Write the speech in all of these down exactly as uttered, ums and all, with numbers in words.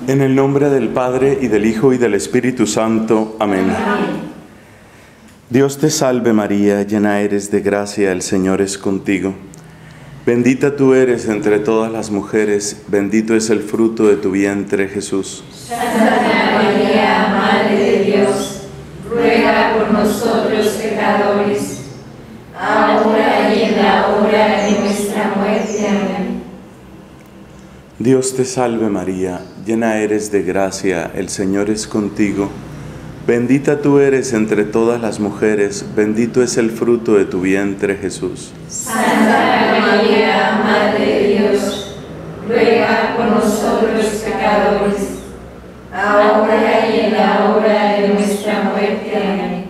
En el nombre del Padre, y del Hijo, y del Espíritu Santo. Amén. Amén. Dios te salve María, llena eres de gracia, el Señor es contigo. Bendita tú eres entre todas las mujeres, bendito es el fruto de tu vientre, Jesús. Santa María, Madre de Dios, ruega por nosotros pecadores, ahora y en la hora de nuestra muerte. Amén. Dios te salve María, llena eres de gracia, el Señor es contigo. Bendita tú eres entre todas las mujeres, bendito es el fruto de tu vientre, Jesús. Santa María, Madre de Dios, ruega por nosotros pecadores, ahora y en la hora de nuestra muerte. Amén.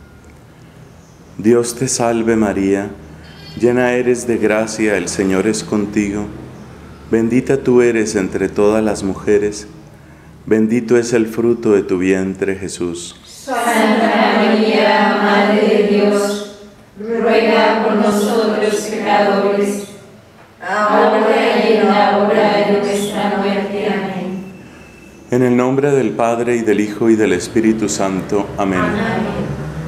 Dios te salve María, llena eres de gracia, el Señor es contigo. Bendita tú eres entre todas las mujeres, bendito es el fruto de tu vientre, Jesús. Santa María, Madre de Dios, ruega por nosotros pecadores, ahora y en la hora de nuestra muerte. Amén. En el nombre del Padre, y del Hijo, y del Espíritu Santo. Amén. Amén.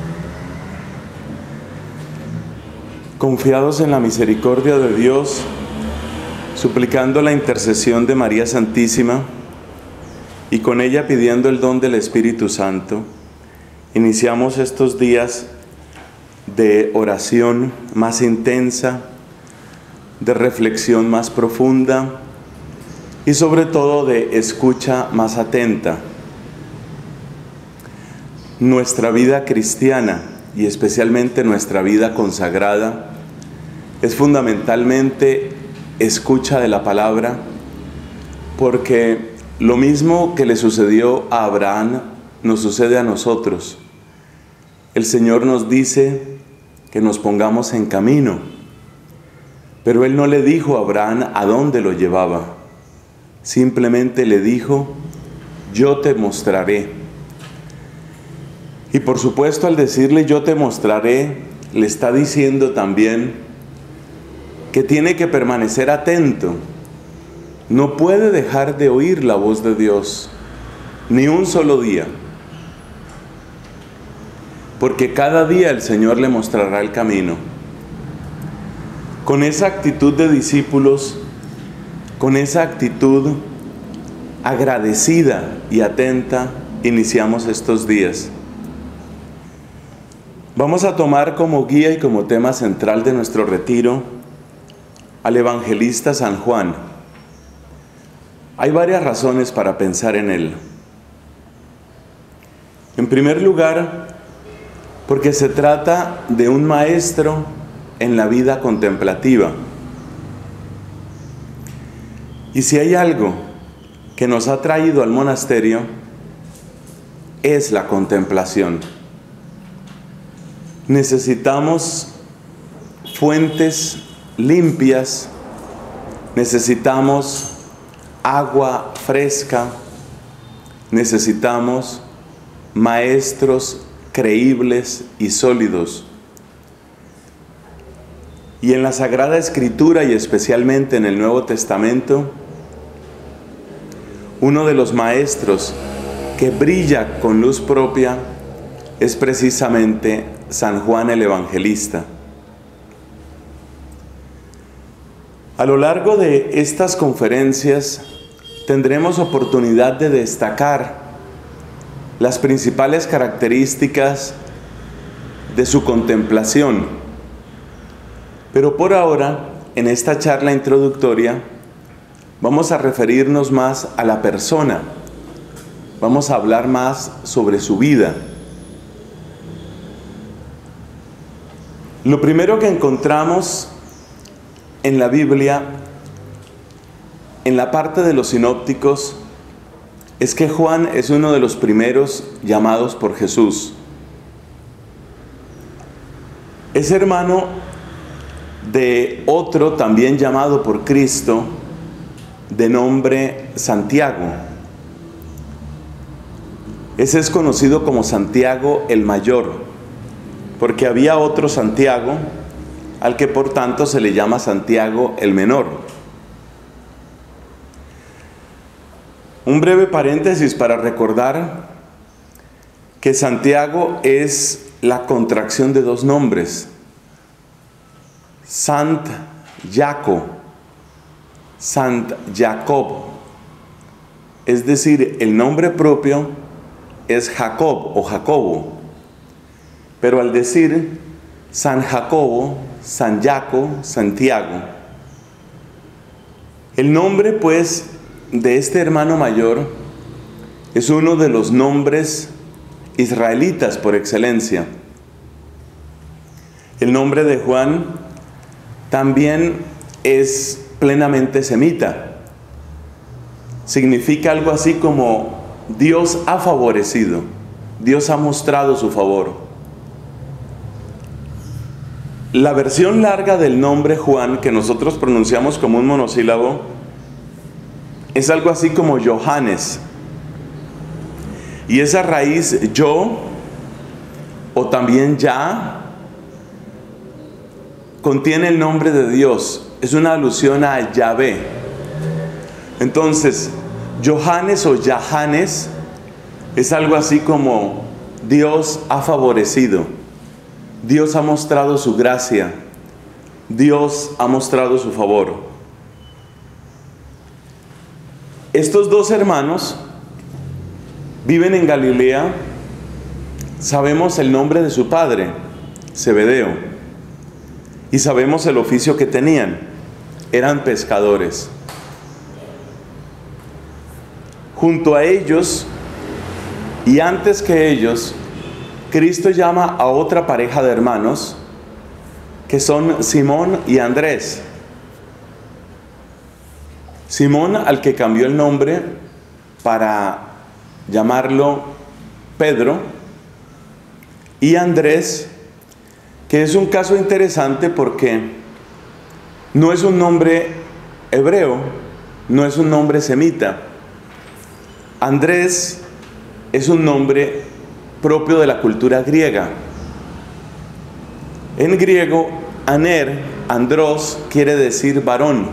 Confiados en la misericordia de Dios, suplicando la intercesión de María Santísima, y con ella pidiendo el don del Espíritu Santo, iniciamos estos días de oración más intensa, de reflexión más profunda y sobre todo de escucha más atenta. Nuestra vida cristiana y especialmente nuestra vida consagrada es fundamentalmente escucha de la palabra, porque lo mismo que le sucedió a Abraham nos sucede a nosotros. El Señor nos dice que nos pongamos en camino, pero Él no le dijo a Abraham a dónde lo llevaba. Simplemente le dijo: yo te mostraré. Y por supuesto, al decirle yo te mostraré, le está diciendo también que tiene que permanecer atento. No puede dejar de oír la voz de Dios, ni un solo día. Porque cada día el Señor le mostrará el camino. Con esa actitud de discípulos, con esa actitud agradecida y atenta, iniciamos estos días. Vamos a tomar como guía y como tema central de nuestro retiro al evangelista San Juan. Hay varias razones para pensar en él. En primer lugar, porque se trata de un maestro en la vida contemplativa. Y si hay algo que nos ha traído al monasterio, es la contemplación. Necesitamos fuentes limpias, necesitamos agua fresca, necesitamos maestros creíbles y sólidos. Y en la Sagrada Escritura, y especialmente en el Nuevo Testamento, uno de los maestros que brilla con luz propia es precisamente San Juan el Evangelista. A lo largo de estas conferencias tendremos oportunidad de destacar las principales características de su contemplación. Pero por ahora, en esta charla introductoria, vamos a referirnos más a la persona. Vamos a hablar más sobre su vida. Lo primero que encontramos en la Biblia, en la parte de los sinópticos, es que Juan es uno de los primeros llamados por Jesús. Es hermano de otro también llamado por Cristo, de nombre Santiago. Ese es conocido como Santiago el Mayor, porque había otro Santiago, al que por tanto se le llama Santiago el Menor. Un breve paréntesis para recordar que Santiago es la contracción de dos nombres. Sant Jaco, Sant Jacob. Es decir, el nombre propio es Jacob o Jacobo. Pero al decir San Jacobo, San Jaco, Santiago, el nombre pues de este hermano mayor es uno de los nombres israelitas por excelencia. El nombre de Juan también es plenamente semita. Significa algo así como Dios ha favorecido, Dios ha mostrado su favor. La versión larga del nombre Juan, que nosotros pronunciamos como un monosílabo, es algo así como Johannes. Y esa raíz yo, o también ya, contiene el nombre de Dios. Es una alusión a Yahvé. Entonces, Johannes o Yahanes es algo así como Dios ha favorecido. Dios ha mostrado su gracia. Dios ha mostrado su favor. Estos dos hermanos viven en Galilea. Sabemos el nombre de su padre, Zebedeo, y sabemos el oficio que tenían. Eran pescadores. Junto a ellos, y antes que ellos, Cristo llama a otra pareja de hermanos, que son Simón y Andrés. Simón, al que cambió el nombre para llamarlo Pedro, y Andrés, que es un caso interesante porque no es un nombre hebreo, no es un nombre semita. Andrés es un nombre propio de la cultura griega. En griego, aner, andros, quiere decir varón.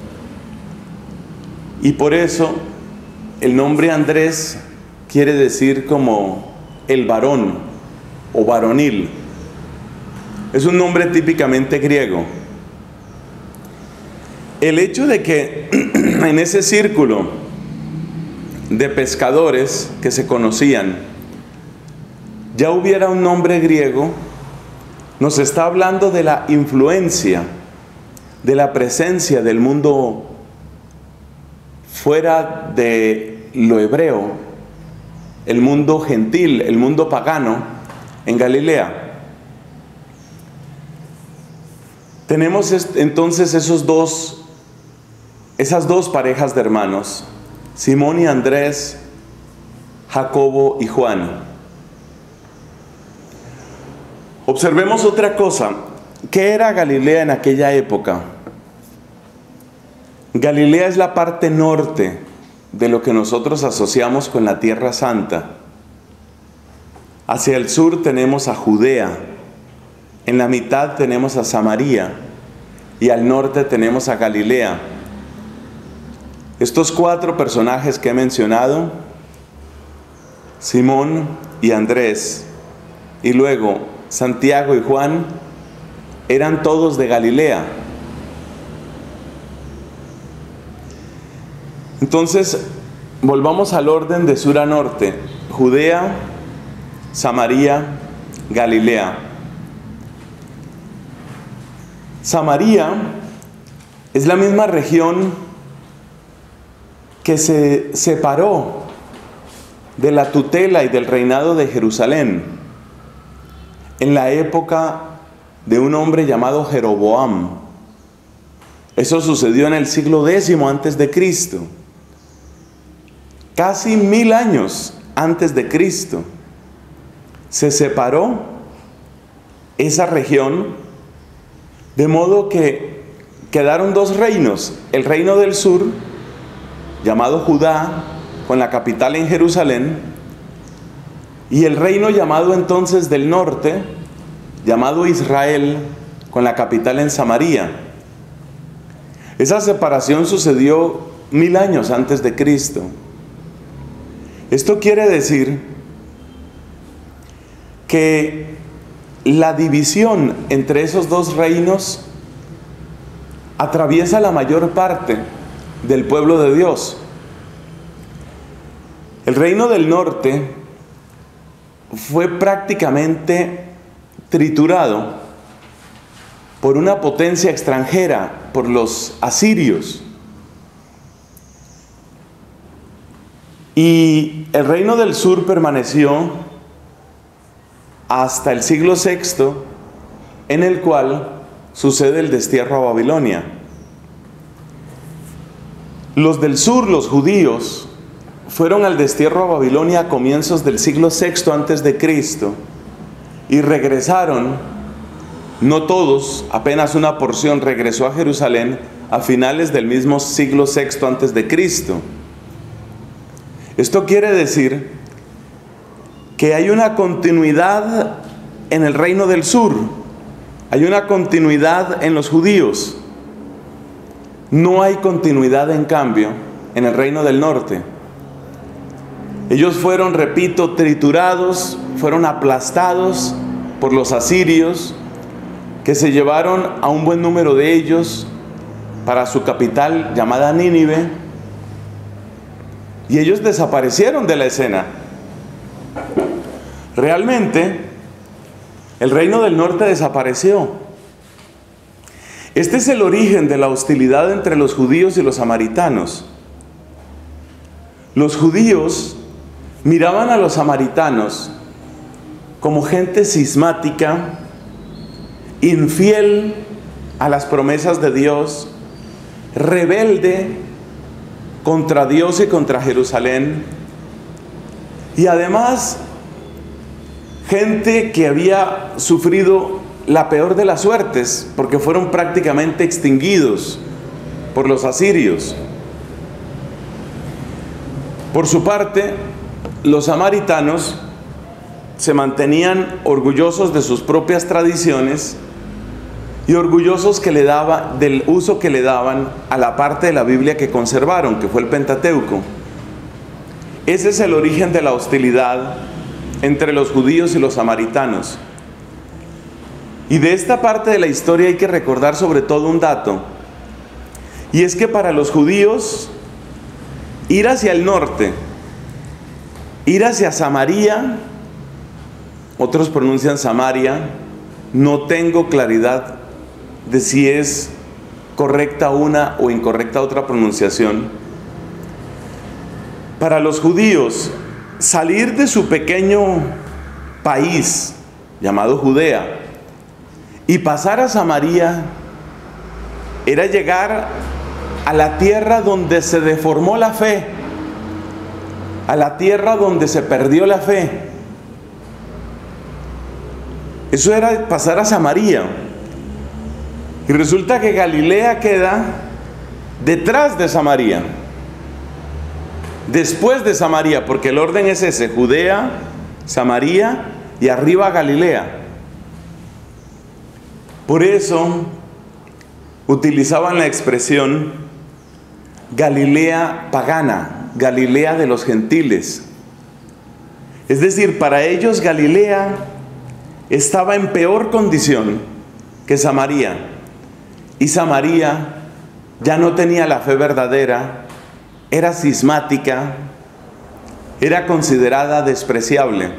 Y por eso el nombre Andrés quiere decir como el varón o varonil. Es un nombre típicamente griego. El hecho de que en ese círculo de pescadores que se conocían ya hubiera un nombre griego, nos está hablando de la influencia, de la presencia del mundo fuera de lo hebreo, el mundo gentil, el mundo pagano en Galilea. Tenemos entonces esos dos, esas dos parejas de hermanos, Simón y Andrés, Jacobo y Juan. Observemos otra cosa. ¿Qué era Galilea en aquella época? Galilea es la parte norte de lo que nosotros asociamos con la Tierra Santa. Hacia el sur tenemos a Judea, en la mitad tenemos a Samaria y al norte tenemos a Galilea. Estos cuatro personajes que he mencionado, Simón y Andrés, y luego Santiago y Juan, eran todos de Galilea. Entonces, volvamos al orden de sur a norte: Judea, Samaria, Galilea. Samaria es la misma región que se separó de la tutela y del reinado de Jerusalén en la época de un hombre llamado Jeroboam. Eso sucedió en el siglo décimo antes de Cristo. Casi mil años antes de Cristo se separó esa región, de modo que quedaron dos reinos: el reino del sur, llamado Judá, con la capital en Jerusalén, y el reino llamado entonces del norte, llamado Israel, con la capital en Samaria. Esa separación sucedió mil años antes de Cristo. Esto quiere decir que la división entre esos dos reinos atraviesa la mayor parte del pueblo de Dios. El reino del norte fue prácticamente triturado por una potencia extranjera, por los asirios. Y el reino del sur permaneció hasta el siglo sexto, en el cual sucede el destierro a Babilonia. Los del sur, los judíos, fueron al destierro a Babilonia a comienzos del siglo sexto antes de Cristo y regresaron, no todos, apenas una porción regresó a Jerusalén a finales del mismo siglo sexto antes de Cristo. Esto quiere decir que hay una continuidad en el reino del sur, hay una continuidad en los judíos. No hay continuidad, en cambio, en el reino del norte. Ellos fueron, repito, triturados, fueron aplastados por los asirios, que se llevaron a un buen número de ellos para su capital llamada Nínive, y ellos desaparecieron de la escena. Realmente, el reino del norte desapareció. Este es el origen de la hostilidad entre los judíos y los samaritanos. Los judíos miraban a los samaritanos como gente cismática, infiel a las promesas de Dios, rebelde contra Dios y contra Jerusalén, y además gente que había sufrido la peor de las suertes, porque fueron prácticamente extinguidos por los asirios. Por su parte, los samaritanos se mantenían orgullosos de sus propias tradiciones y orgullosos que le daba, del uso que le daban a la parte de la Biblia que conservaron, que fue el Pentateuco. Ese es el origen de la hostilidad entre los judíos y los samaritanos. Y de esta parte de la historia hay que recordar sobre todo un dato, y es que para los judíos ir hacia el norte, ir hacia Samaria, otros pronuncian Samaria, no tengo claridad de si es correcta una o incorrecta otra pronunciación. Para los judíos, salir de su pequeño país llamado Judea y pasar a Samaria era llegar a la tierra donde se deformó la fe, a la tierra donde se perdió la fe. Eso era pasar a Samaria. Y resulta que Galilea queda detrás de Samaria, después de Samaria, porque el orden es ese: Judea, Samaria y arriba Galilea. Por eso utilizaban la expresión Galilea pagana, Galilea de los gentiles. Es decir, para ellos Galilea estaba en peor condición que Samaria, y Samaria ya no tenía la fe verdadera, era cismática, era considerada despreciable.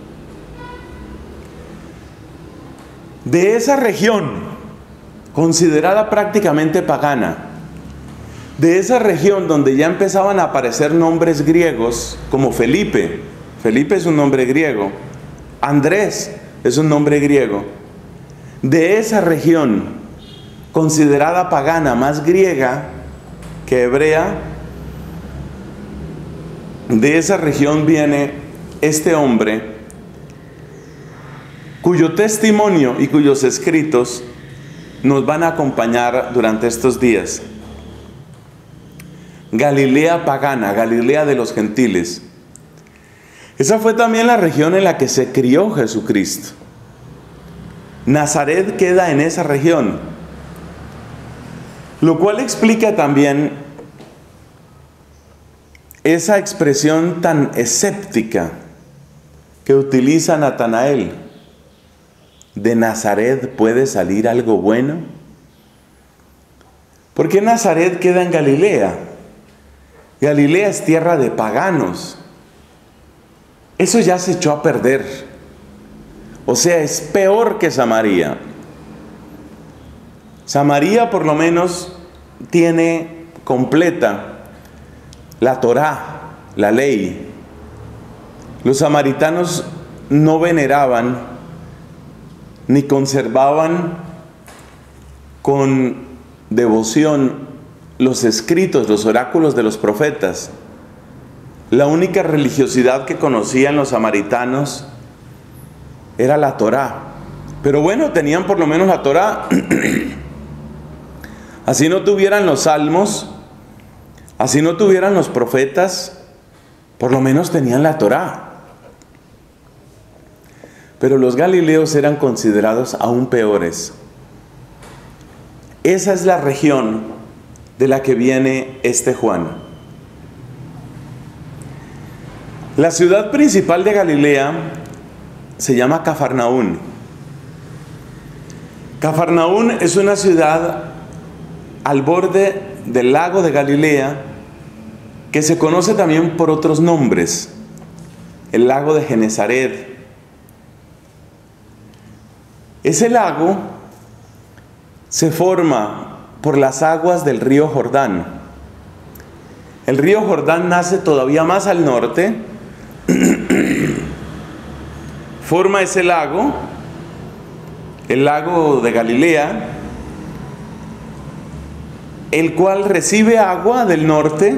De esa región, considerada prácticamente pagana, de esa región donde ya empezaban a aparecer nombres griegos como Felipe, Felipe es un nombre griego, Andrés es un nombre griego, de esa región considerada pagana, más griega que hebrea, de esa región viene este hombre cuyo testimonio y cuyos escritos nos van a acompañar durante estos días. Galilea pagana, Galilea de los gentiles. Esa fue también la región en la que se crió Jesucristo. Nazaret queda en esa región, lo cual explica también esa expresión tan escéptica que utiliza Natanael, ¿de Nazaret puede salir algo bueno? ¿Por qué Nazaret queda en Galilea? Galilea es tierra de paganos. Eso ya se echó a perder. O sea, es peor que Samaria. Samaria por lo menos tiene completa la Torá, la ley. Los samaritanos no veneraban ni conservaban con devoción los escritos, los oráculos de los profetas. La única religiosidad que conocían los samaritanos era la Torá. Pero bueno, tenían por lo menos la Torá. Así no tuvieran los salmos, así no tuvieran los profetas, por lo menos tenían la Torá. Pero los galileos eran considerados aún peores. Esa es la región de la que viene este Juan. La ciudad principal de Galilea se llama Cafarnaún. Cafarnaún es una ciudad al borde del lago de Galilea que se conoce también por otros nombres, el lago de Genesaret. Ese lago se forma por las aguas del río Jordán. El río Jordán nace todavía más al norte, forma ese lago, el lago de Galilea, el cual recibe agua del norte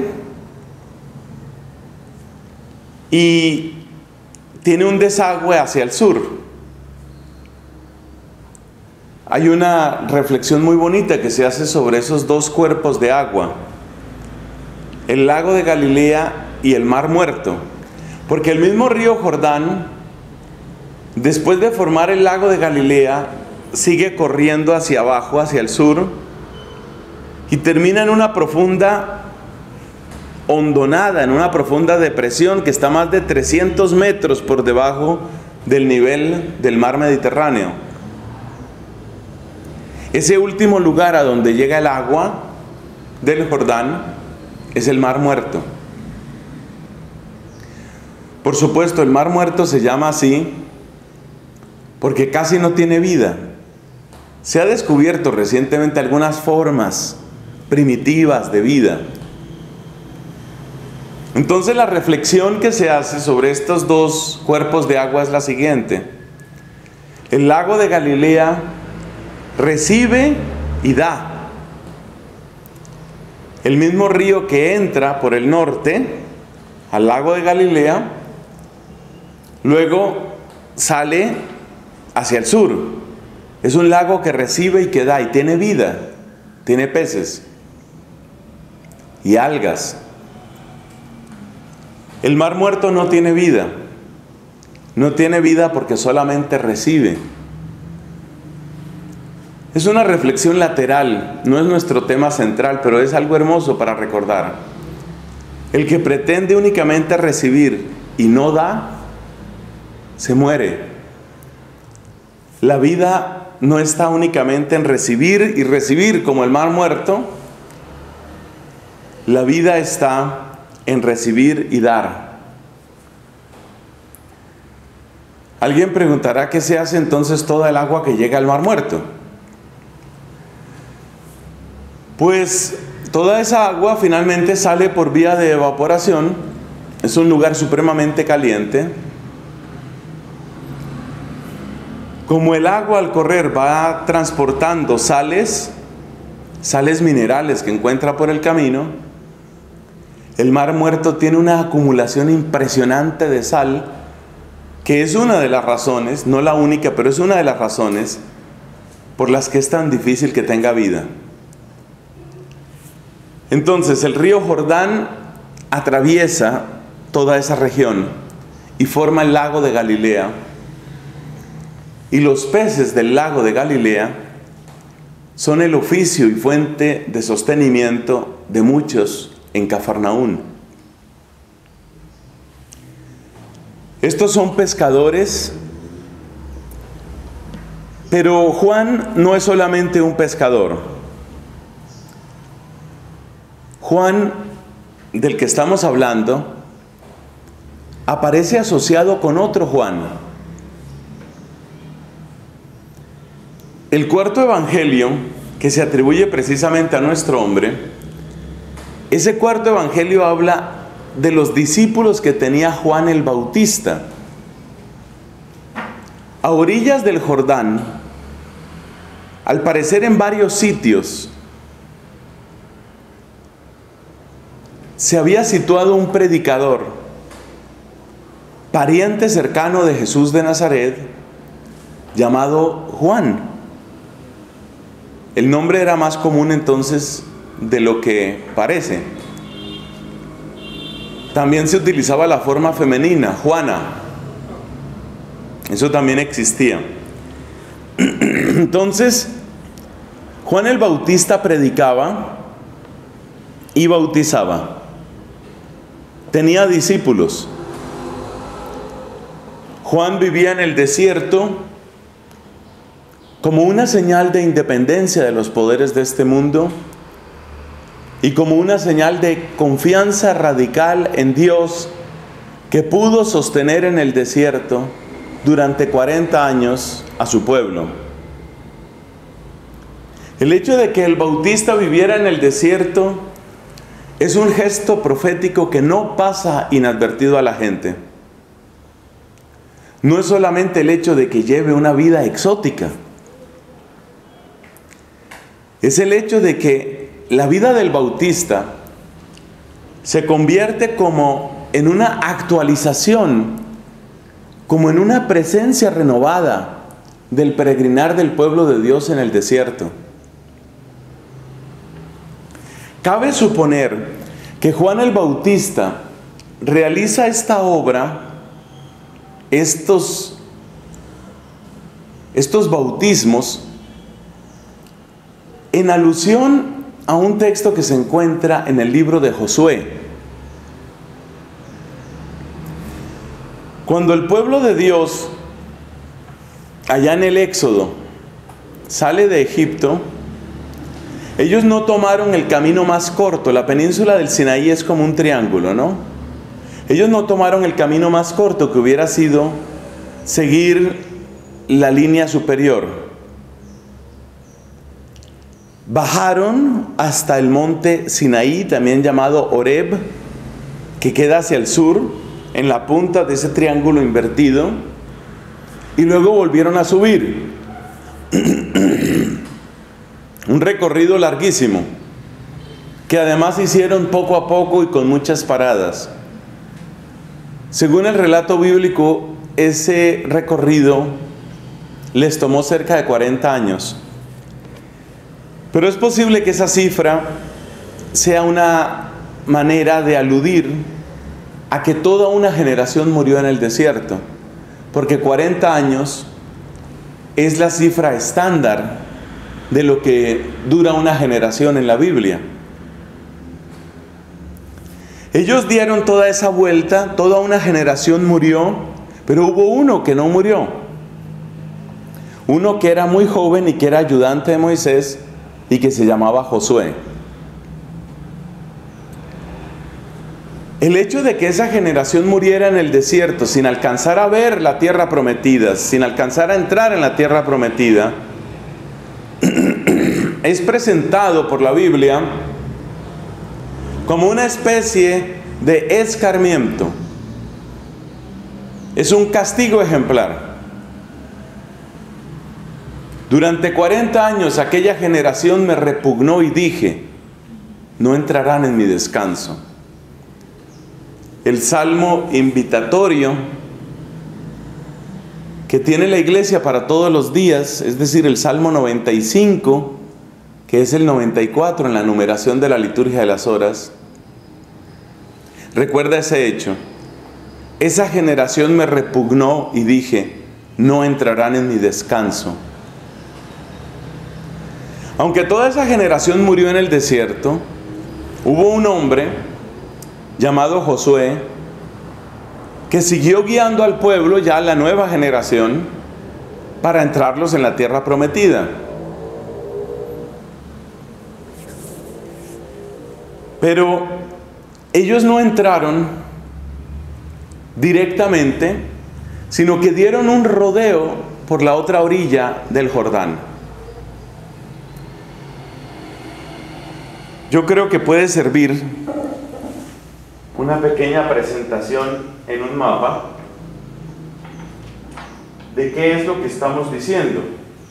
y tiene un desagüe hacia el sur. Hay una reflexión muy bonita que se hace sobre esos dos cuerpos de agua, el lago de Galilea y el Mar Muerto, porque el mismo río Jordán, después de formar el lago de Galilea, sigue corriendo hacia abajo, hacia el sur, y termina en una profunda hondonada, en una profunda depresión que está más de trescientos metros por debajo del nivel del mar Mediterráneo. Ese último lugar a donde llega el agua del Jordán es el Mar Muerto. Por supuesto, el Mar Muerto se llama así porque casi no tiene vida. Se ha descubierto recientemente algunas formas primitivas de vida. Entonces la reflexión que se hace sobre estos dos cuerpos de agua es la siguiente. El lago de Galilea recibe y da. El mismo río que entra por el norte al lago de Galilea, luego sale hacia el sur. Es un lago que recibe y que da, y tiene vida, tiene peces y algas. El Mar Muerto no tiene vida, no tiene vida porque solamente recibe. Es una reflexión lateral, no es nuestro tema central, pero es algo hermoso para recordar. El que pretende únicamente recibir y no da, se muere. La vida no está únicamente en recibir y recibir como el Mar Muerto. La vida está en recibir y dar. Alguien preguntará qué se hace entonces toda el agua que llega al Mar Muerto. Pues toda esa agua finalmente sale por vía de evaporación. Es un lugar supremamente caliente. Como el agua al correr va transportando sales, sales minerales que encuentra por el camino, el Mar Muerto tiene una acumulación impresionante de sal, que es una de las razones, no la única, pero es una de las razones por las que es tan difícil que tenga vida. Entonces el río Jordán atraviesa toda esa región y forma el lago de Galilea. Y los peces del lago de Galilea son el oficio y fuente de sostenimiento de muchos en Cafarnaún. Estos son pescadores, pero Juan no es solamente un pescador. Juan, del que estamos hablando, aparece asociado con otro Juan. El cuarto evangelio, que se atribuye precisamente a nuestro hombre, ese cuarto evangelio habla de los discípulos que tenía Juan el Bautista. A orillas del Jordán, al parecer en varios sitios, se había situado un predicador, pariente cercano de Jesús de Nazaret, llamado Juan. El nombre era más común entonces de lo que parece. También se utilizaba la forma femenina, Juana. Eso también existía. Entonces, Juan el Bautista predicaba y bautizaba. Tenía discípulos. Juan vivía en el desierto como una señal de independencia de los poderes de este mundo y como una señal de confianza radical en Dios que pudo sostener en el desierto durante cuarenta años a su pueblo. El hecho de que el Bautista viviera en el desierto es un gesto profético que no pasa inadvertido a la gente. No es solamente el hecho de que lleve una vida exótica, es el hecho de que la vida del Bautista se convierte como en una actualización, como en una presencia renovada del peregrinar del pueblo de Dios en el desierto. Cabe suponer que Juan el Bautista realiza esta obra, estos, estos bautismos, en alusión a un texto que se encuentra en el libro de Josué. Cuando el pueblo de Dios, allá en el Éxodo, sale de Egipto, ellos no tomaron el camino más corto. La península del Sinaí es como un triángulo, ¿no? Ellos no tomaron el camino más corto, que hubiera sido seguir la línea superior. Bajaron hasta el monte Sinaí, también llamado Horeb, que queda hacia el sur, en la punta de ese triángulo invertido, y luego volvieron a subir. Un recorrido larguísimo, que además hicieron poco a poco y con muchas paradas. Según el relato bíblico, ese recorrido les tomó cerca de cuarenta años. Pero es posible que esa cifra sea una manera de aludir a que toda una generación murió en el desierto, porque cuarenta años es la cifra estándar de lo que dura una generación en la Biblia. Ellos dieron toda esa vuelta, toda una generación murió, pero hubo uno que no murió. Uno que era muy joven y que era ayudante de Moisés y que se llamaba Josué. El hecho de que esa generación muriera en el desierto sin alcanzar a ver la tierra prometida, sin alcanzar a entrar en la tierra prometida, es presentado por la Biblia como una especie de escarmiento. Es un castigo ejemplar. Durante cuarenta años aquella generación me repugnó y dije, no entrarán en mi descanso. El salmo invitatorio que tiene la iglesia para todos los días, es decir, el Salmo noventa y cinco, que es el noventa y cuatro en la numeración de la liturgia de las horas, recuerda ese hecho. Esa generación me repugnó y dije, no entrarán en mi descanso. Aunque toda esa generación murió en el desierto, hubo un hombre llamado Josué que siguió guiando al pueblo, ya la nueva generación, para entrarlos en la tierra prometida. Pero ellos no entraron directamente, sino que dieron un rodeo por la otra orilla del Jordán. Yo creo que puede servir una pequeña presentación en un mapa de qué es lo que estamos diciendo.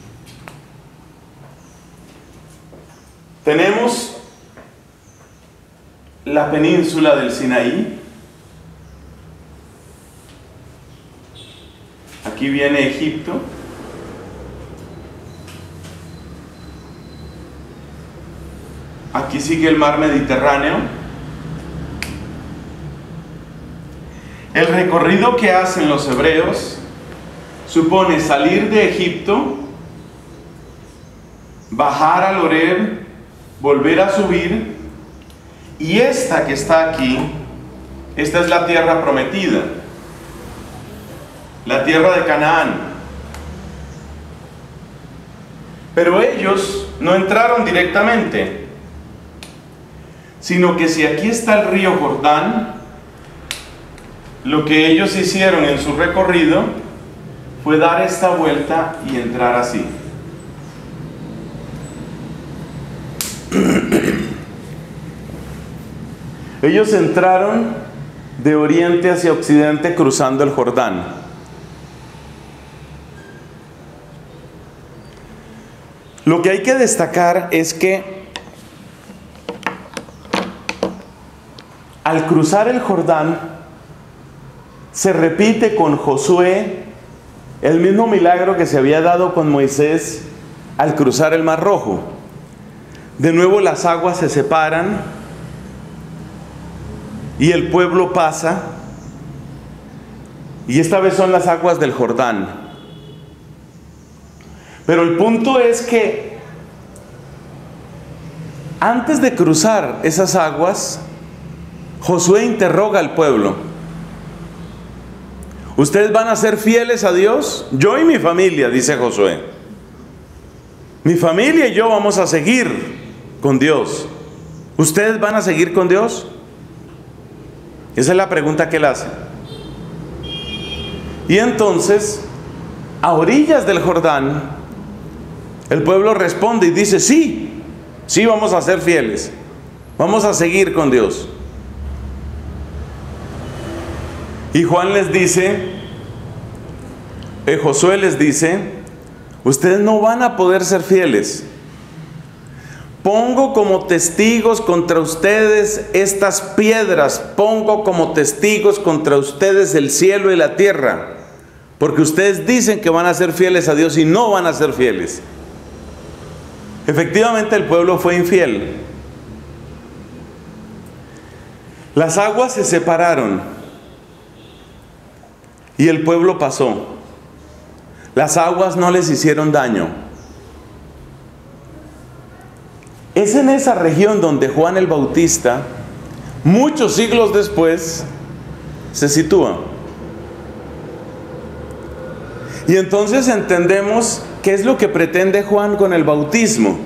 Tenemos la península del Sinaí. Aquí viene Egipto. Aquí sigue el mar Mediterráneo. El recorrido que hacen los hebreos supone salir de Egipto, bajar al Oreb, volver a subir, y esta que está aquí, esta es la tierra prometida, la tierra de Canaán. Pero ellos no entraron directamente, sino que si aquí está el río Jordán, lo que ellos hicieron en su recorrido fue dar esta vuelta y entrar así. Ellos entraron de oriente hacia occidente cruzando el Jordán. Lo que hay que destacar es que al cruzar el Jordán se repite con Josué el mismo milagro que se había dado con Moisés al cruzar el Mar Rojo. De nuevo las aguas se separan y el pueblo pasa, y esta vez son las aguas del Jordán. Pero el punto es que antes de cruzar esas aguas, Josué interroga al pueblo: ¿ustedes van a ser fieles a Dios? Yo y mi familia, dice Josué. Mi familia y yo vamos a seguir con Dios. ¿Ustedes van a seguir con Dios? Esa es la pregunta que él hace. Y entonces, a orillas del Jordán, el pueblo responde y dice: sí, sí vamos a ser fieles, vamos a seguir con Dios. Y Juan les dice, eh, Josué les dice: ustedes no van a poder ser fieles. Pongo como testigos contra ustedes estas piedras, pongo como testigos contra ustedes el cielo y la tierra, porque ustedes dicen que van a ser fieles a Dios y no van a ser fieles. Efectivamente, el pueblo fue infiel. Las aguas se separaron y el pueblo pasó. Las aguas no les hicieron daño. Es en esa región donde Juan el Bautista, muchos siglos después, se sitúa. Y entonces entendemos qué es lo que pretende Juan con el bautismo.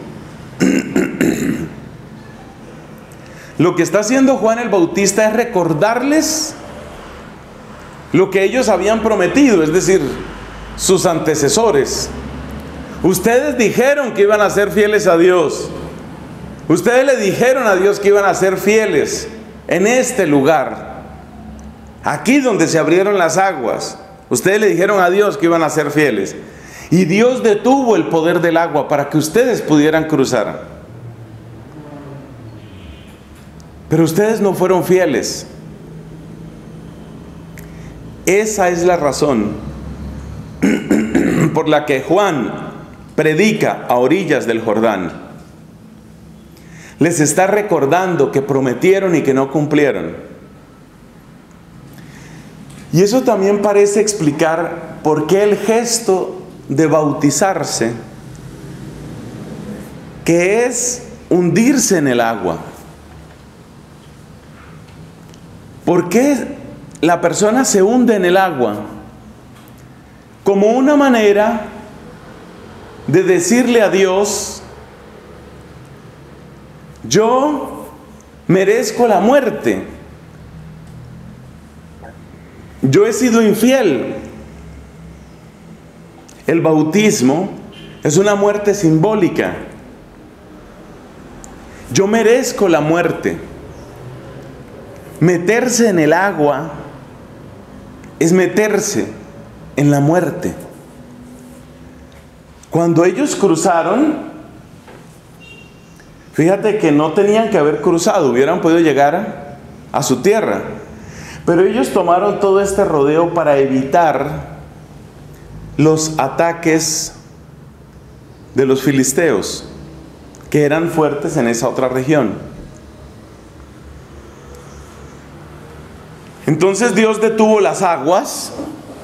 Lo que está haciendo Juan el Bautista es recordarles lo que ellos habían prometido, es decir, sus antecesores. Ustedes dijeron que iban a ser fieles a Dios. Ustedes le dijeron a Dios que iban a ser fieles en este lugar, aquí donde se abrieron las aguas. Ustedes le dijeron a Dios que iban a ser fieles, y Dios detuvo el poder del agua para que ustedes pudieran cruzar. Pero ustedes no fueron fieles. Esa es la razón por la que Juan predica a orillas del Jordán. Les está recordando que prometieron y que no cumplieron. Y eso también parece explicar por qué el gesto de bautizarse, que es hundirse en el agua, ¿por qué la persona se hunde en el agua como una manera de decirle a Dios: yo merezco la muerte, yo he sido infiel. El bautismo es una muerte simbólica. Yo merezco la muerte. Meterse en el agua es meterse en la muerte. Cuando ellos cruzaron, fíjate que no tenían que haber cruzado, hubieran podido llegar a su tierra. Pero ellos tomaron todo este rodeo para evitar los ataques de los filisteos, que eran fuertes en esa otra región. Entonces Dios detuvo las aguas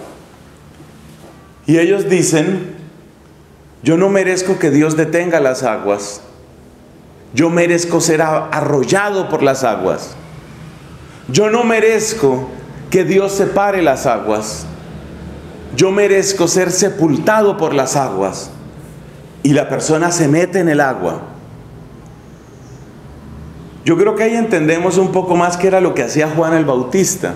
y ellos dicen: yo no merezco que Dios detenga las aguas, yo merezco ser arrollado por las aguas, yo no merezco que Dios separe las aguas, yo merezco ser sepultado por las aguas. Y la persona se mete en el agua. Yo creo que ahí entendemos un poco más qué era lo que hacía Juan el Bautista.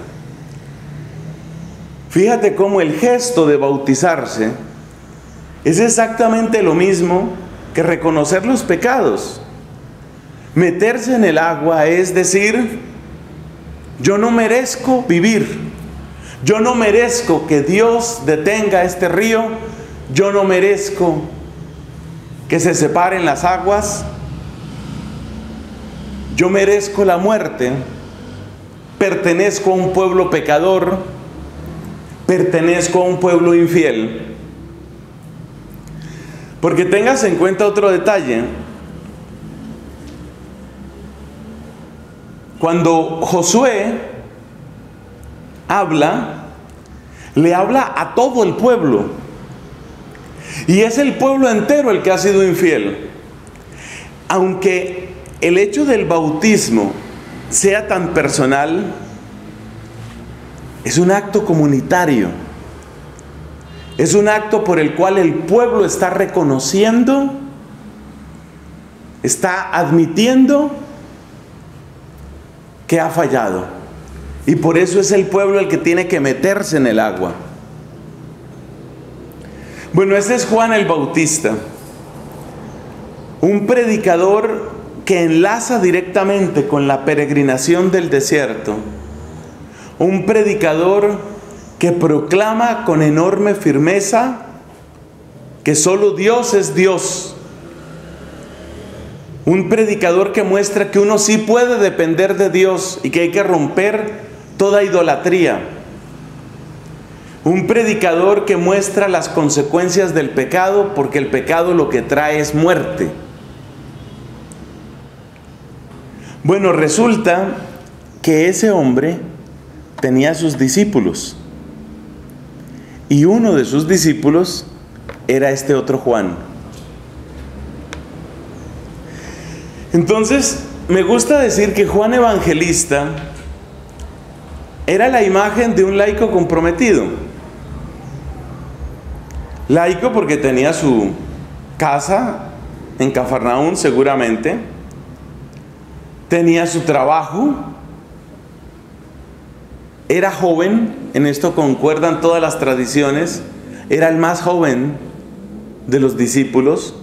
Fíjate cómo el gesto de bautizarse es exactamente lo mismo que reconocer los pecados. Meterse en el agua es decir: yo no merezco vivir, yo no merezco que Dios detenga este río, yo no merezco que se separen las aguas, yo merezco la muerte, pertenezco a un pueblo pecador, pertenezco a un pueblo infiel. Porque tengas en cuenta otro detalle: cuando Josué habla, le habla a todo el pueblo. Y es el pueblo entero el que ha sido infiel. Aunque el hecho del bautismo sea tan personal, es un acto comunitario. Es un acto por el cual el pueblo está reconociendo, está admitiendo que ha fallado. Y por eso es el pueblo el que tiene que meterse en el agua. Bueno, ese es Juan el Bautista, un predicador que enlaza directamente con la peregrinación del desierto, un predicador que proclama con enorme firmeza que solo Dios es Dios, un predicador que muestra que uno sí puede depender de Dios y que hay que romper toda idolatría. Un predicador que muestra las consecuencias del pecado, porque el pecado lo que trae es muerte. Bueno, resulta que ese hombre tenía sus discípulos. Y uno de sus discípulos era este otro Juan. Entonces, me gusta decir que Juan Evangelista era la imagen de un laico comprometido. Laico porque tenía su casa en Cafarnaún seguramente, tenía su trabajo, era joven, en esto concuerdan todas las tradiciones, era el más joven de los discípulos,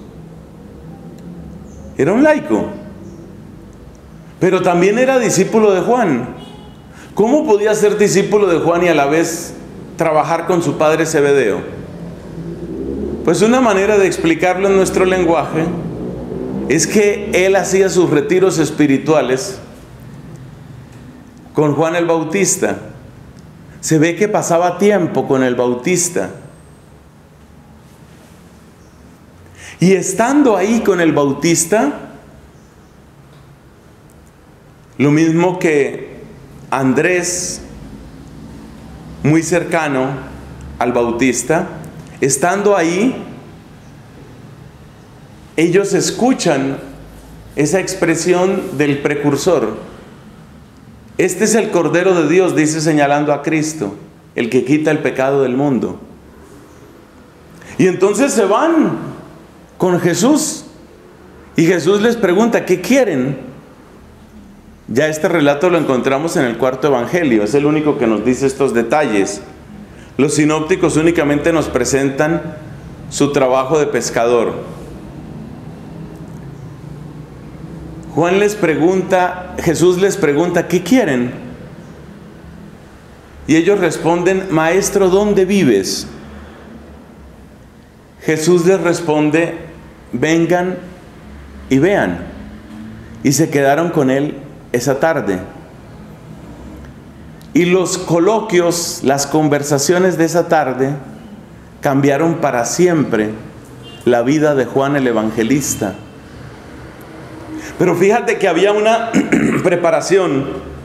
era un laico, pero también era discípulo de Juan. ¿Cómo podía ser discípulo de Juan y a la vez trabajar con su padre Zebedeo? Pues una manera de explicarlo en nuestro lenguaje es que él hacía sus retiros espirituales con Juan el Bautista. Se ve que pasaba tiempo con el Bautista. Y estando ahí con el Bautista, lo mismo que Andrés, muy cercano al Bautista, estando ahí, ellos escuchan esa expresión del precursor. Este es el Cordero de Dios, dice señalando a Cristo, el que quita el pecado del mundo. Y entonces se van con Jesús. Y Jesús les pregunta, ¿qué quieren? Ya este relato lo encontramos en el cuarto evangelio, es el único que nos dice estos detalles. Los sinópticos únicamente nos presentan su trabajo de pescador. Juan les pregunta, Jesús les pregunta, ¿qué quieren? Y ellos responden, Maestro, ¿dónde vives? Jesús les responde, vengan y vean. Y se quedaron con él esa tarde. Y los coloquios, las conversaciones de esa tarde cambiaron para siempre la vida de Juan el Evangelista. Pero fíjate que había una preparación.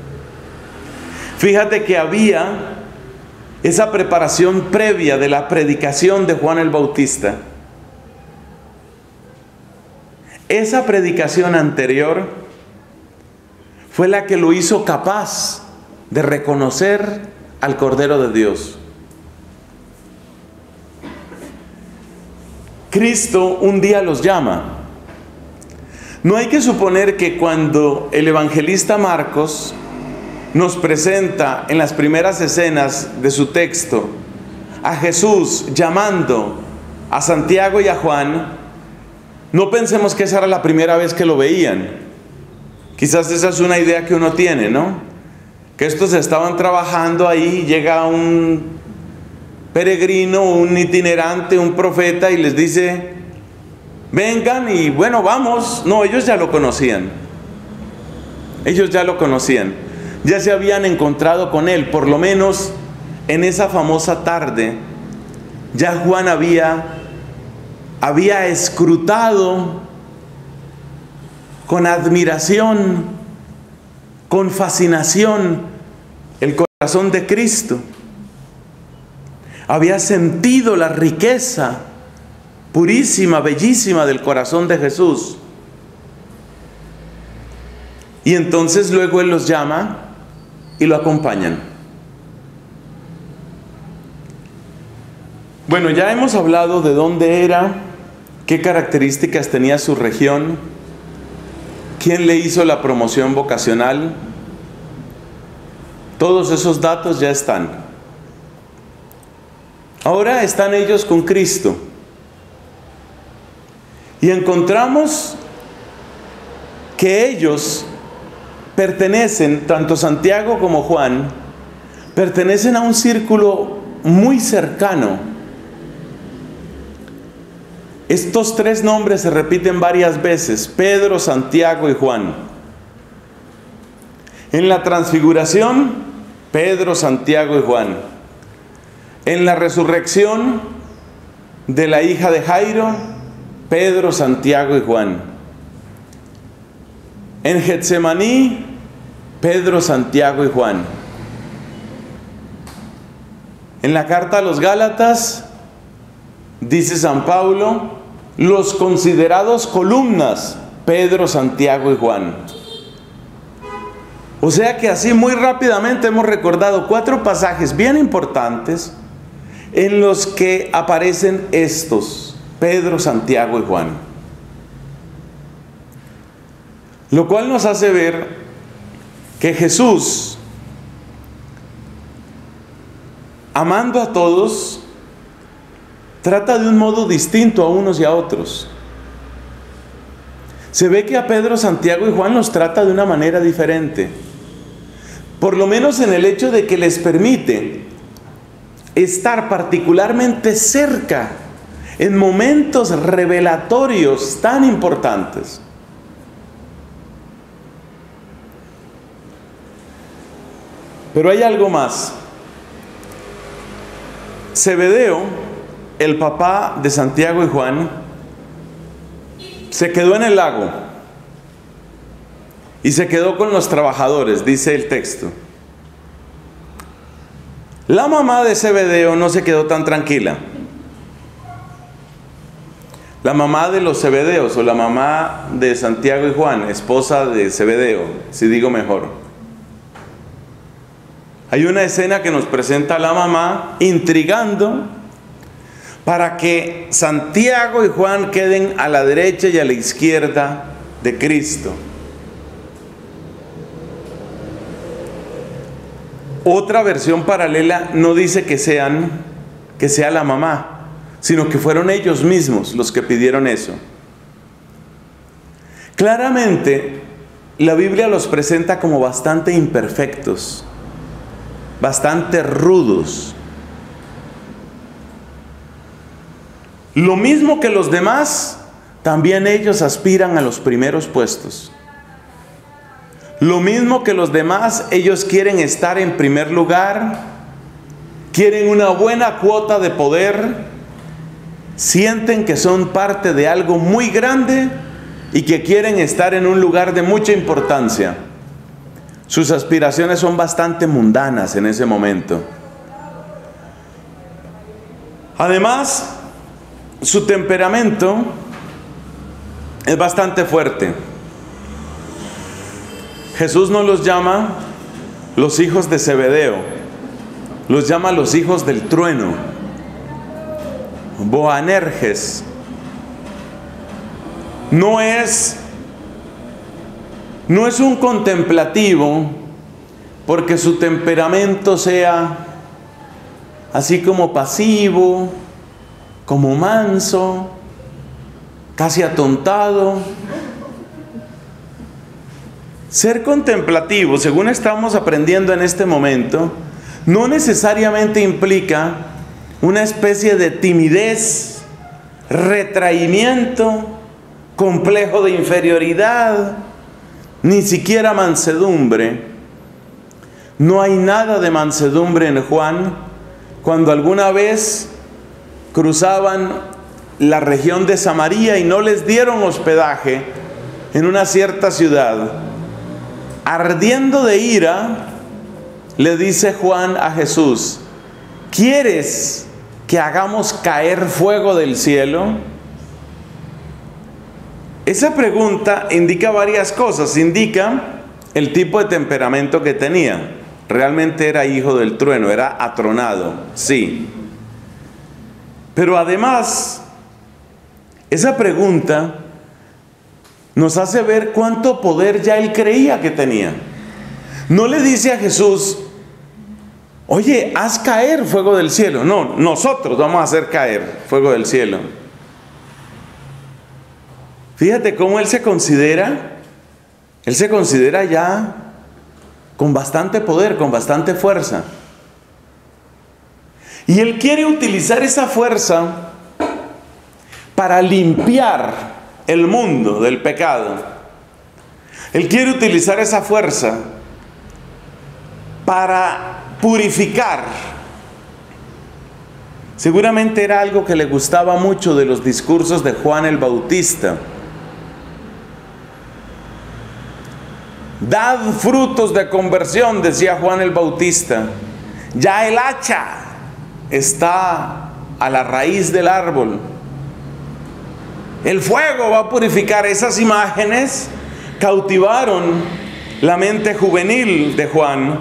Fíjate que había esa preparación previa de la predicación de Juan el Bautista. Esa predicación anterior fue la que lo hizo capaz de reconocer al Cordero de Dios. Cristo un día los llama. No hay que suponer que cuando el evangelista Marcos nos presenta en las primeras escenas de su texto a Jesús llamando a Santiago y a Juan, no pensemos que esa era la primera vez que lo veían. Quizás esa es una idea que uno tiene, ¿no? Que estos estaban trabajando ahí, llega un peregrino, un itinerante, un profeta y les dice, vengan y bueno, vamos. No, ellos ya lo conocían. Ellos ya lo conocían. Ya se habían encontrado con él, por lo menos en esa famosa tarde. Ya Juan había, había escrutado con admiración, con fascinación, el corazón de Cristo. Había sentido la riqueza purísima, bellísima del corazón de Jesús. Y entonces luego Él los llama y lo acompañan. Bueno, ya hemos hablado de dónde era, qué características tenía su región, quién le hizo la promoción vocacional. Todos esos datos ya están. Ahora están ellos con Cristo. Y encontramos que ellos pertenecen, tanto Santiago como Juan, pertenecen a un círculo muy cercano. Estos tres nombres se repiten varias veces: Pedro, Santiago y Juan. En la transfiguración, Pedro, Santiago y Juan. En la resurrección de la hija de Jairo, Pedro, Santiago y Juan. En Getsemaní, Pedro, Santiago y Juan. En la carta a los Gálatas, dice San Pablo, los considerados columnas, Pedro, Santiago y Juan. O sea que así muy rápidamente hemos recordado cuatro pasajes bien importantes en los que aparecen estos, Pedro, Santiago y Juan. Lo cual nos hace ver que Jesús, amando a todos, trata de un modo distinto a unos y a otros. Se ve que a Pedro, Santiago y Juan los trata de una manera diferente. Por lo menos en el hecho de que les permite estar particularmente cerca en momentos revelatorios tan importantes. Pero hay algo más. Zebedeo, el papá de Santiago y Juan, se quedó en el lago y se quedó con los trabajadores, dice el texto. La mamá de Zebedeo no se quedó tan tranquila. La mamá de los Zebedeos, o la mamá de Santiago y Juan, esposa de Zebedeo, si digo mejor, Hay una escena que nos presenta a la mamá intrigando para que Santiago y Juan queden a la derecha y a la izquierda de Cristo. Otra versión paralela no dice que sean, que sea la mamá, sino que fueron ellos mismos los que pidieron eso. Claramente, la Biblia los presenta como bastante imperfectos, bastante rudos. Lo mismo que los demás, también ellos aspiran a los primeros puestos. Lo mismo que los demás, ellos quieren estar en primer lugar, quieren una buena cuota de poder, sienten que son parte de algo muy grande y que quieren estar en un lugar de mucha importancia. Sus aspiraciones son bastante mundanas en ese momento. Además, su temperamento es bastante fuerte. Jesús no los llama los hijos de Zebedeo, los llama los hijos del trueno, Boanerges. No es, no es un contemplativo porque su temperamento sea así como pasivo, como manso, casi atontado. Ser contemplativo, según estamos aprendiendo en este momento, no necesariamente implica una especie de timidez, retraimiento, complejo de inferioridad, ni siquiera mansedumbre. No hay nada de mansedumbre en Juan. Cuando alguna vez cruzaban la región de Samaria y no les dieron hospedaje en una cierta ciudad, ardiendo de ira, le dice Juan a Jesús: ¿quieres que hagamos caer fuego del cielo? Esa pregunta indica varias cosas. Indica el tipo de temperamento que tenía. Realmente era hijo del trueno, era atronado, sí. Pero además, esa pregunta nos hace ver cuánto poder ya él creía que tenía. No le dice a Jesús: oye, haz caer fuego del cielo. No, nosotros vamos a hacer caer fuego del cielo. Fíjate cómo él se considera, él se considera ya con bastante poder, con bastante fuerza. Y él quiere utilizar esa fuerza para limpiar el mundo del pecado. Él quiere utilizar esa fuerza para purificar. Seguramente era algo que le gustaba mucho de los discursos de Juan el Bautista. Dad frutos de conversión, decía Juan el Bautista. Ya el hacha está a la raíz del árbol. El fuego va a purificar. Esas imágenes cautivaron la mente juvenil de Juan.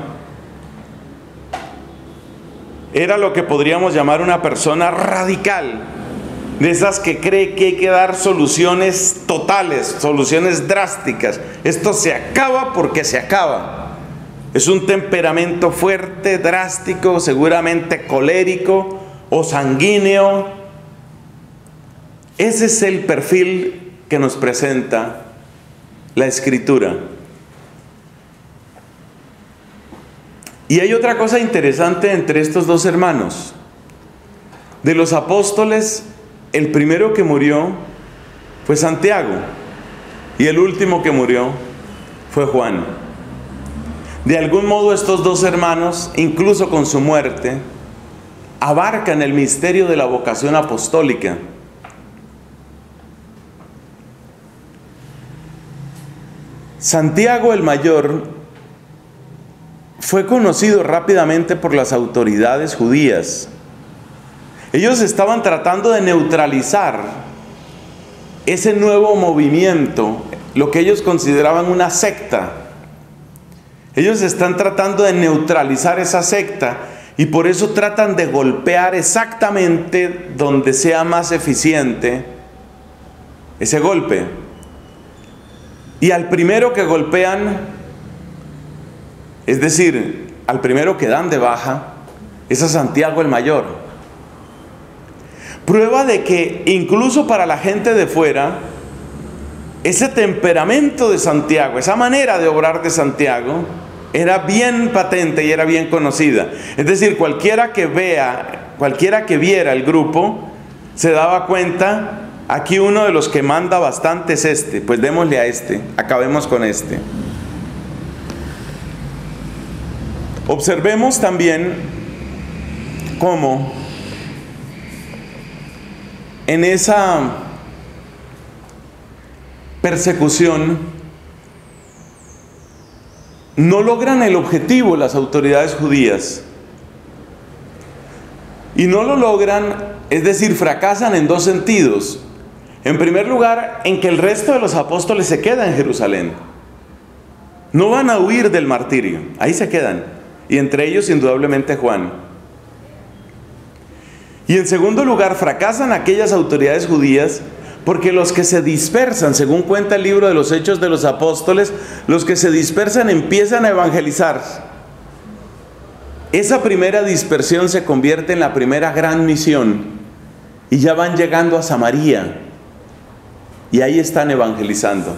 Era lo que podríamos llamar una persona radical, de esas que cree que hay que dar soluciones totales, soluciones drásticas. Esto se acaba porque se acaba. Es un temperamento fuerte, drástico, seguramente colérico o sanguíneo. Ese es el perfil que nos presenta la Escritura. Y hay otra cosa interesante entre estos dos hermanos. De los apóstoles, el primero que murió fue Santiago y el último que murió fue Juan. De algún modo estos dos hermanos, incluso con su muerte, abarcan el misterio de la vocación apostólica. Santiago el mayor fue conocido rápidamente por las autoridades judías. Ellos estaban tratando de neutralizar ese nuevo movimiento, lo que ellos consideraban una secta, Ellos están tratando de neutralizar esa secta y por eso tratan de golpear exactamente donde sea más eficiente ese golpe. Y al primero que golpean, es decir, al primero que dan de baja, es a Santiago el Mayor. Prueba de que incluso para la gente de fuera, ese temperamento de Santiago, esa manera de obrar de Santiago, era bien patente y era bien conocida. Es decir, cualquiera que vea, cualquiera que viera el grupo, se daba cuenta, aquí uno de los que manda bastante es este, pues démosle a este, acabemos con este. Observemos también cómo en esa persecución no logran el objetivo las autoridades judías. Y no lo logran, es decir, fracasan en dos sentidos. En primer lugar, en que el resto de los apóstoles se quedan en Jerusalén. No van a huir del martirio, ahí se quedan. Y entre ellos, indudablemente, Juan. Y en segundo lugar, fracasan aquellas autoridades judías porque los que se dispersan, según cuenta el libro de los Hechos de los Apóstoles, los que se dispersan empiezan a evangelizar. Esa primera dispersión se convierte en la primera gran misión y ya van llegando a Samaria y ahí están evangelizando.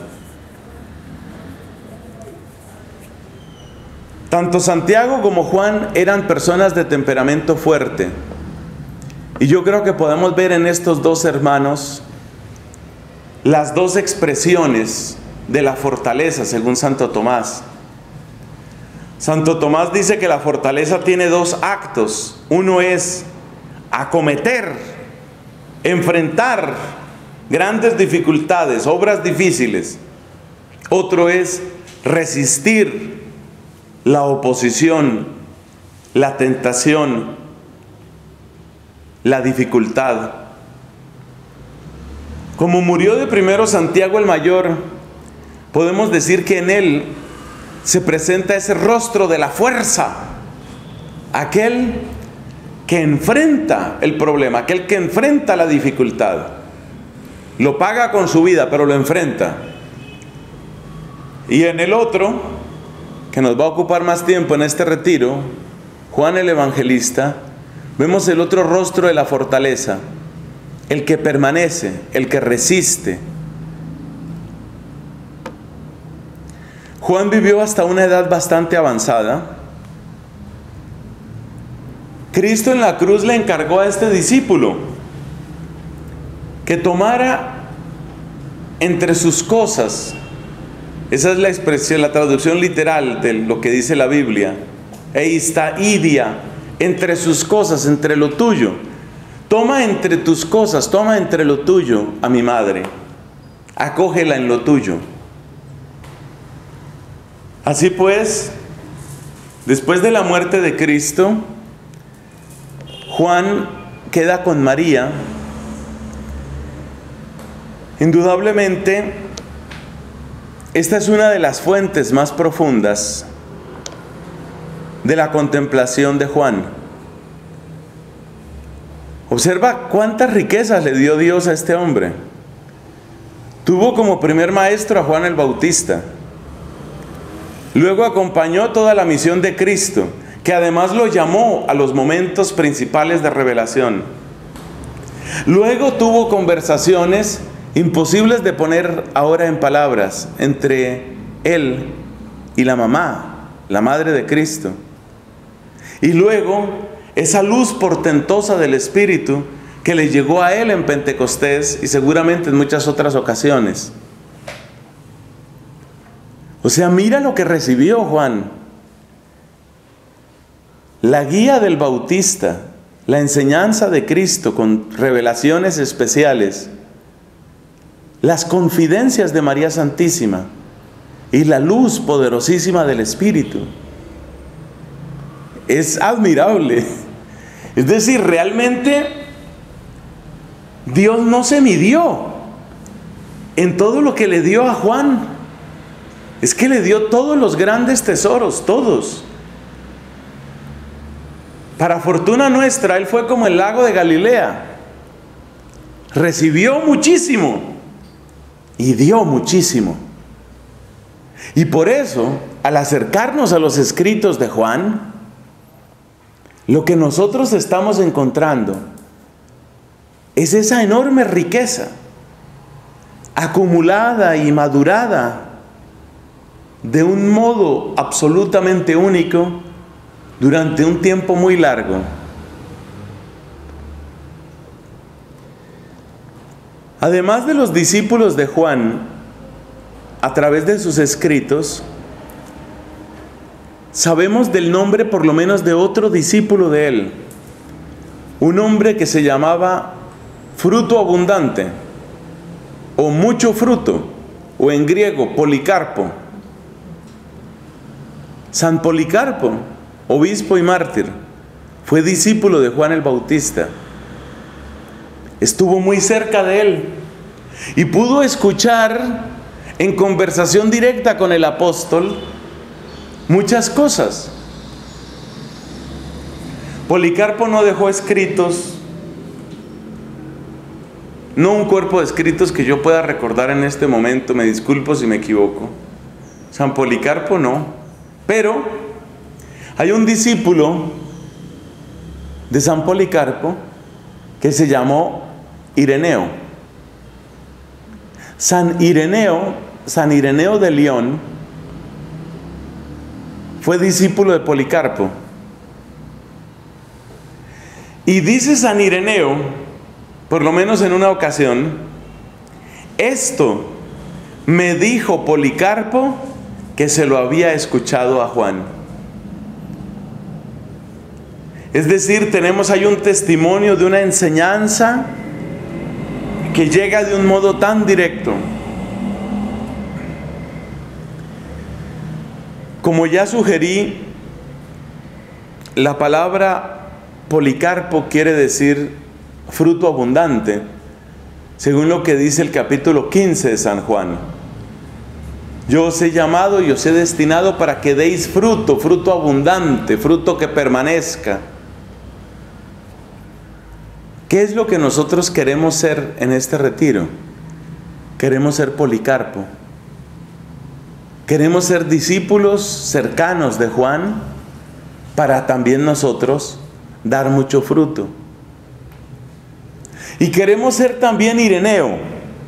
Tanto Santiago como Juan eran personas de temperamento fuerte y yo creo que podemos ver en estos dos hermanos las dos expresiones de la fortaleza según Santo Tomás. Santo Tomás dice que la fortaleza tiene dos actos. Uno es acometer, enfrentar grandes dificultades, obras difíciles. Otro es resistir la oposición, la tentación, la dificultad. Como murió de primero Santiago el Mayor, podemos decir que en él se presenta ese rostro de la fuerza, aquel que enfrenta el problema, aquel que enfrenta la dificultad. Lo paga con su vida, pero lo enfrenta. Y en el otro, que nos va a ocupar más tiempo en este retiro, Juan el Evangelista, vemos el otro rostro de la fortaleza, el que permanece, el que resiste. Juan vivió hasta una edad bastante avanzada. Cristo en la cruz le encargó a este discípulo que tomara entre sus cosas, esa es la expresión, la traducción literal de lo que dice la Biblia, eistaidia, entre sus cosas, entre lo tuyo. Toma entre tus cosas, toma entre lo tuyo a mi madre, acógela en lo tuyo. Así pues, después de la muerte de Cristo, Juan queda con María. Indudablemente, esta es una de las fuentes más profundas de la contemplación de Juan. Observa cuántas riquezas le dio Dios a este hombre. Tuvo como primer maestro a Juan el Bautista. Luego acompañó toda la misión de Cristo, que además lo llamó a los momentos principales de revelación. Luego tuvo conversaciones imposibles de poner ahora en palabras entre él y la mamá, la madre de Cristo. Y luego esa luz portentosa del Espíritu que le llegó a él en Pentecostés y seguramente en muchas otras ocasiones. O sea, mira lo que recibió Juan. La guía del Bautista, la enseñanza de Cristo con revelaciones especiales, las confidencias de María Santísima y la luz poderosísima del Espíritu. Es admirable. Es decir, realmente Dios no se midió en todo lo que le dio a Juan. Es que le dio todos los grandes tesoros, todos. Para fortuna nuestra, Él fue como el lago de Galilea. Recibió muchísimo y dio muchísimo. Y por eso, al acercarnos a los escritos de Juan, lo que nosotros estamos encontrando es esa enorme riqueza acumulada y madurada de un modo absolutamente único durante un tiempo muy largo. Además de los discípulos de Juan, a través de sus escritos, sabemos del nombre por lo menos de otro discípulo de él, un hombre que se llamaba fruto abundante, o mucho fruto, o en griego, Policarpo. San Policarpo, obispo y mártir, fue discípulo de Juan el Bautista. Estuvo muy cerca de él y pudo escuchar en conversación directa con el apóstol muchas cosas. Policarpo no dejó escritos, no un cuerpo de escritos que yo pueda recordar en este momento, me disculpo si me equivoco. San Policarpo no, pero hay un discípulo de San Policarpo que se llamó Ireneo. San Ireneo, San Ireneo de León, fue discípulo de Policarpo. Y dice San Ireneo, por lo menos en una ocasión, esto me dijo Policarpo que se lo había escuchado a Juan. Es decir, tenemos ahí un testimonio de una enseñanza que llega de un modo tan directo. Como ya sugerí, la palabra Policarpo quiere decir fruto abundante, según lo que dice el capítulo quince de San Juan. Yo os he llamado y os he destinado para que deis fruto, fruto abundante, fruto que permanezca. ¿Qué es lo que nosotros queremos ser en este retiro? Queremos ser Policarpo. Queremos ser discípulos cercanos de Juan para también nosotros dar mucho fruto. Y queremos ser también Ireneo,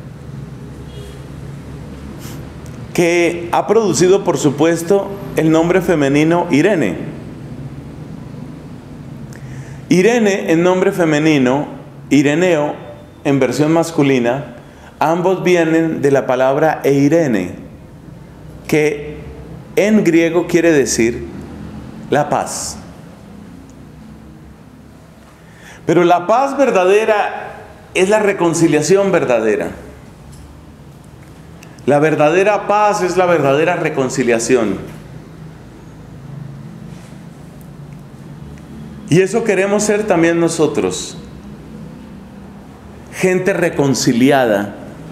que ha producido, por supuesto, el nombre femenino Irene. Irene en nombre femenino, Ireneo en versión masculina, ambos vienen de la palabra eirene, que en griego quiere decir la paz. Pero la paz verdadera es la reconciliación verdadera. La verdadera paz es la verdadera reconciliación. Y eso queremos ser también nosotros. Gente reconciliada.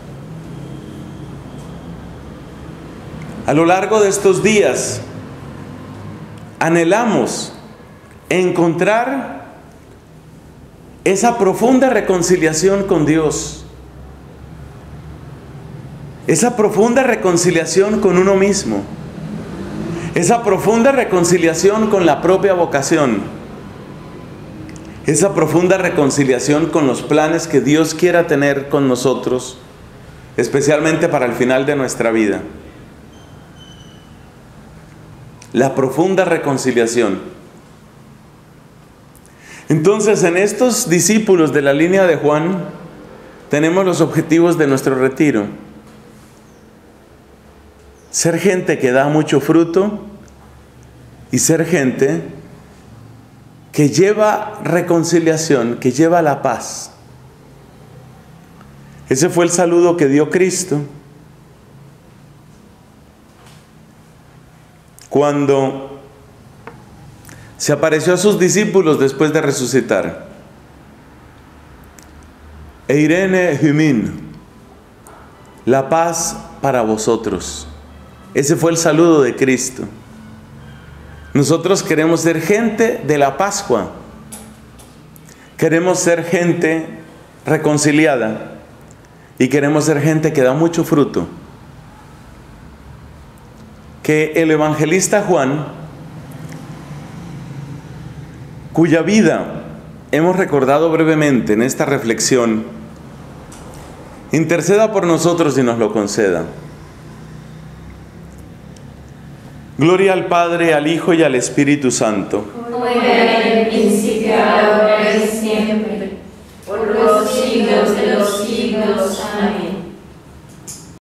A lo largo de estos días, anhelamos encontrar esa profunda reconciliación con Dios. Esa profunda reconciliación con uno mismo. Esa profunda reconciliación con la propia vocación. Esa profunda reconciliación con los planes que Dios quiera tener con nosotros, especialmente para el final de nuestra vida. La profunda reconciliación. Entonces, en estos discípulos de la línea de Juan, tenemos los objetivos de nuestro retiro. Ser gente que da mucho fruto y ser gente que lleva reconciliación, que lleva la paz. Ese fue el saludo que dio Cristo cuando se apareció a sus discípulos después de resucitar. Eirene humin, la paz para vosotros. Ese fue el saludo de Cristo. Nosotros queremos ser gente de la Pascua. Queremos ser gente reconciliada. Y queremos ser gente que da mucho fruto. Que el evangelista Juan, cuya vida hemos recordado brevemente en esta reflexión, interceda por nosotros y nos lo conceda. Gloria al Padre, al Hijo y al Espíritu Santo. Como era en el principio, ahora y siempre, por los siglos de los siglos.